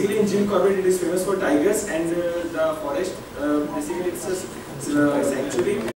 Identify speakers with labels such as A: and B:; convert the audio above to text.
A: basically in Jim Corbett it is famous for tigers and the forest. Basically it's a sanctuary.